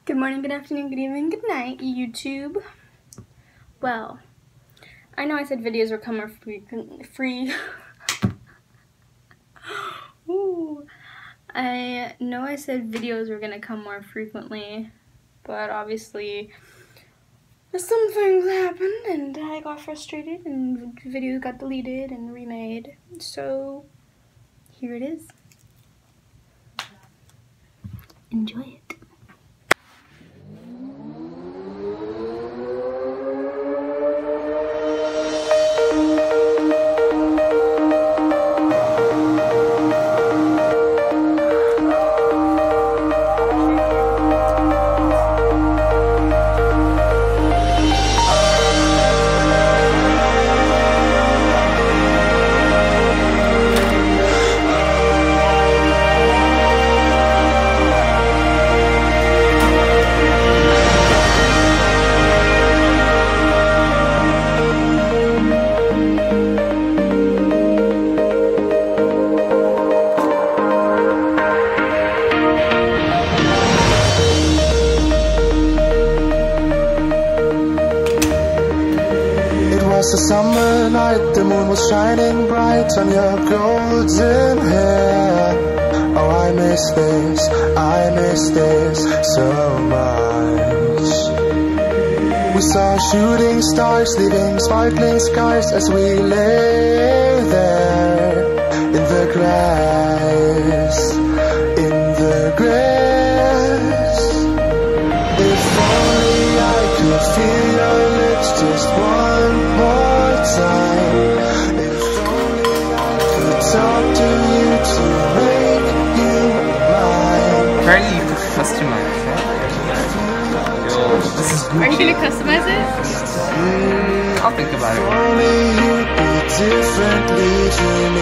Good morning, good afternoon, good evening, good night, YouTube. Well, I know I said videos will come more free. Ooh. I know I said videos were gonna come more frequently, but obviously some things happened and I got frustrated and videos got deleted and remade. So here it is. Enjoy it. It's a summer night, the moon was shining bright on your golden hair. Oh, I miss this so much. We saw shooting stars, leaving sparkling skies as we lay there in the grass, If only I could feel your lips just one more time. If only I could talk to you to make you mine. Apparently you could customize that. Yo, this is Gucci. Are you gonna customize it? I'll think about it. If only you'd be differently to me.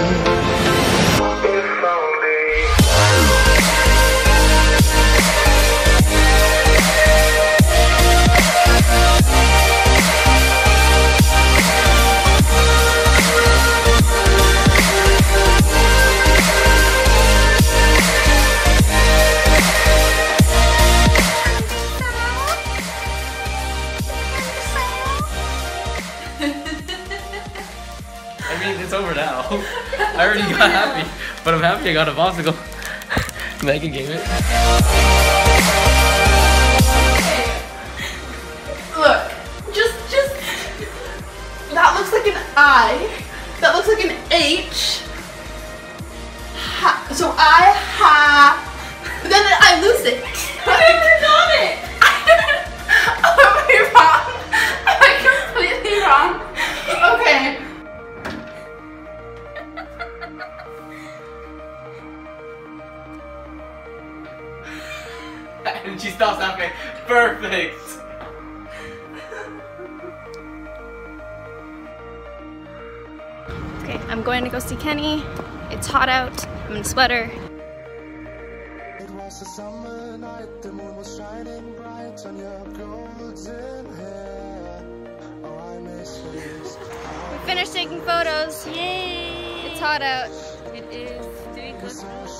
I mean, it's over now. I already got happy, but I'm happy I got a popsicle. Megan gave it. Look, just that looks like an I. That looks like an H. Ha. So I ha. But then I lose it. I forgot it. Am I wrong? Am I completely wrong? Okay. And she stops laughing. Perfect. Okay, I'm going to go see Kenny. It's hot out. I'm in a sweater. It was a summer night, the moon was shining bright on your golden hair. Oh, I miss this. We finished taking photos. Yay! It's hot out. It is. Doing good.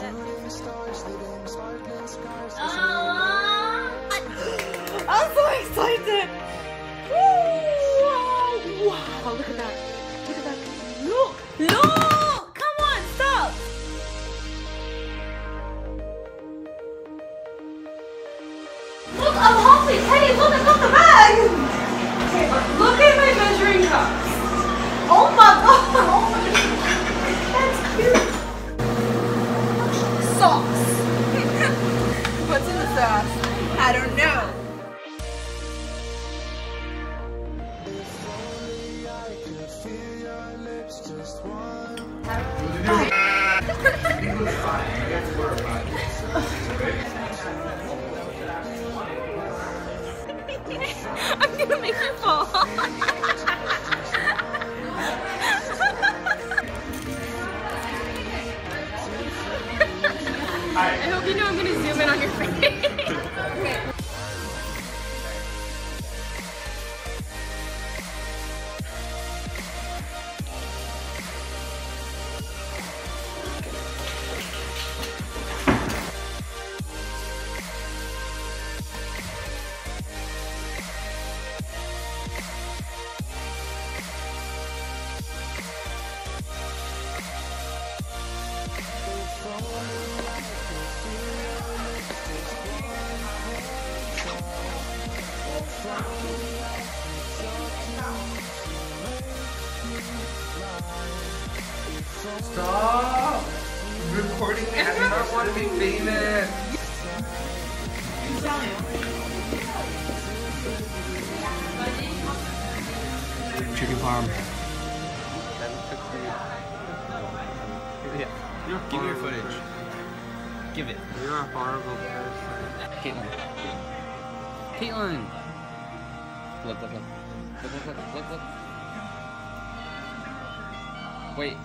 I'm so excited! Woo! Wow, look at that. Look at that. Look! Look! Come on, stop! Look, I'm hopping. Kenny, look, I got the bag. Okay, look at my measuring cups. Oh my god. Oh my god. That's cute. Sauce. What's in the sauce? I don't know. I'm gonna make you fall. I hope you know I'm gonna zoom in on your face. Stop recording me. I do not want to be famous. Chicken farm. Yeah. Give me your footage. Give it. You're a horrible person. Caitlin. Caitlin. Look, look, look. Look, look, look, look, look. Wait.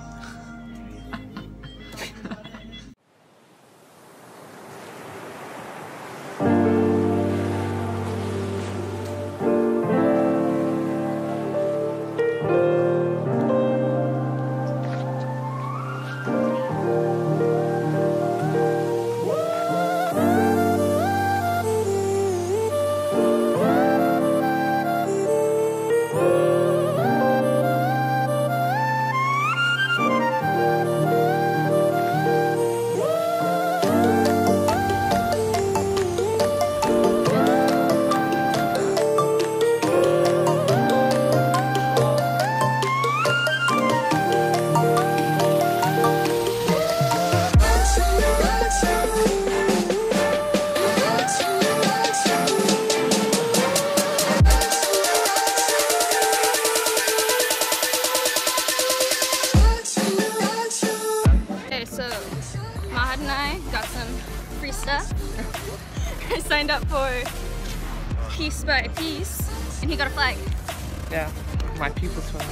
So Mahad and I got some free stuff. I signed up for Piece by Piece, and he got a flag. Yeah, my people's flag.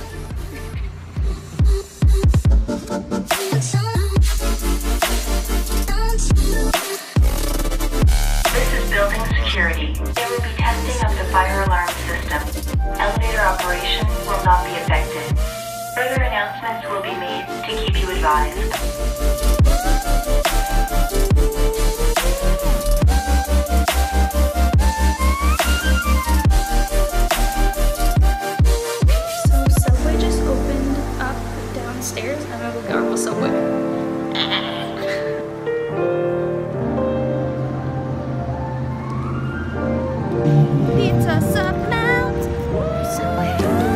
This is building security. There will be testing of the fire alarm system. Elevator operation will not be affected. Further announcements will be made to keep you advised. So Subway just opened up downstairs. I'm gonna go gargle Subway. Pizza sub mount. Subway.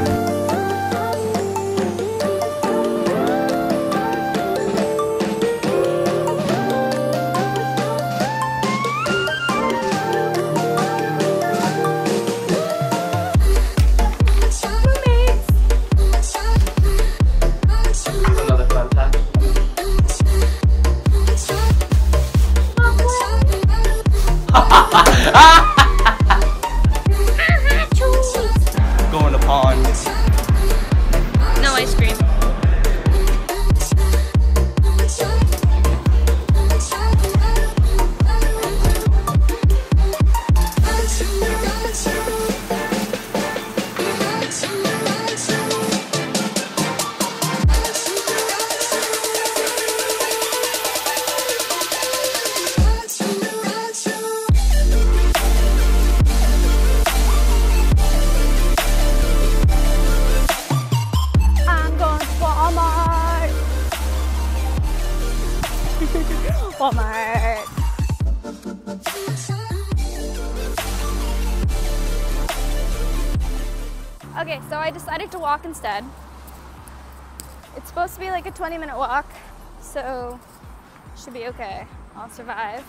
Another fun fact. Go in the pond. No ice cream. I'm going to Walmart. Walmart. Okay, so I decided to walk instead. It's supposed to be like a 20-minute walk, so should be okay. I'll survive.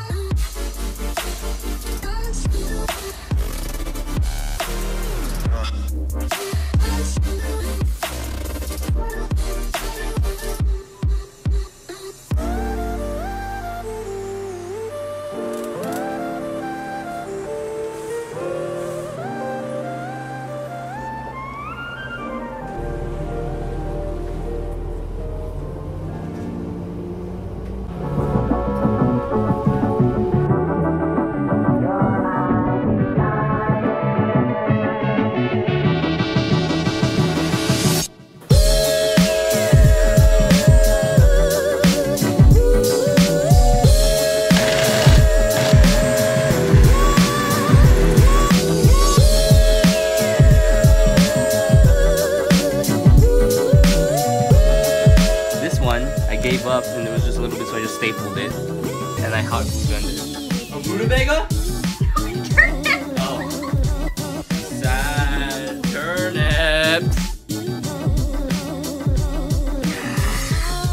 This one, I gave up and there was just a little bit, so I just stapled it. And I hot glued it. A rutabaga? Oh. Sad turnips.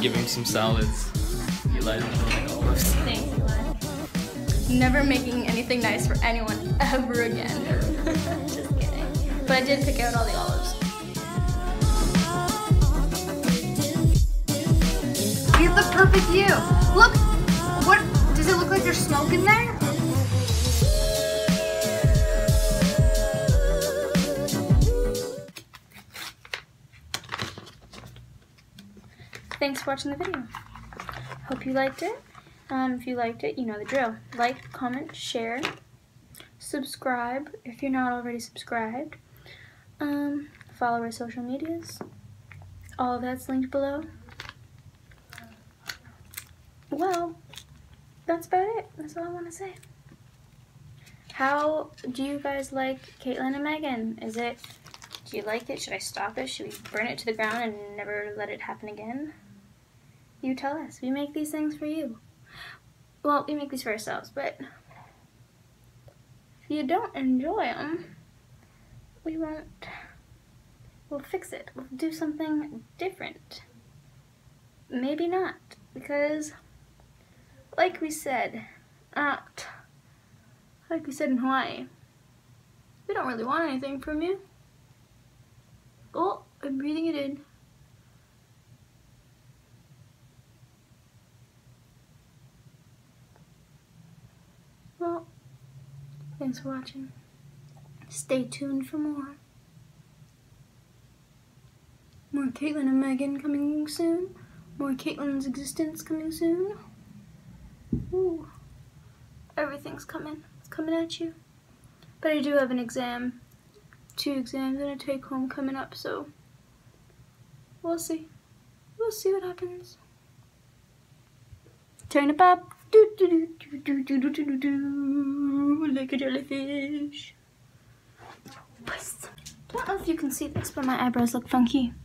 giving some salads. Eli's filming olives. Thanks, Eli. Never making anything nice for anyone ever again. Just kidding. But I did pick out all the olives. You have the perfect view. Look, what does it look like? There's smoke in there? Thanks for watching the video. Hope you liked it. If you liked it, you know the drill. Like, comment, share, subscribe if you're not already subscribed. Follow our social medias. All of that's linked below. Well, that's about it. That's all I want to say. How do you guys like Caitlyn and Megan? Do you like it? Should I stop it? Should we burn it to the ground and never let it happen again? You tell us. We make these things for you. Well, we make these for ourselves, but if you don't enjoy them, we won't. We'll fix it. We'll do something different. Maybe not, because like we said in Hawaii, we don't really want anything from you. Oh, I'm breathing it in. Well, thanks for watching. Stay tuned for more. More Caitlyn and Megan coming soon. More Caitlyn's existence coming soon. Ooh, everything's coming. It's coming at you. But I do have an exam. 2 exams and a take-home coming up, so we'll see. We'll see what happens. Turn it up. Do, do, do, do, do, do, do, do, do, like a jellyfish. Don't know if you can see this, but my eyebrows look funky.